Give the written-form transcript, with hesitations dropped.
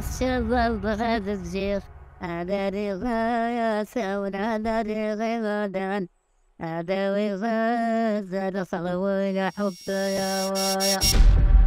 الشباب بغيت الجيش. هذا رغاية ساون هذا رغاية هذا وغاز هذا صلوة حب يا وايا.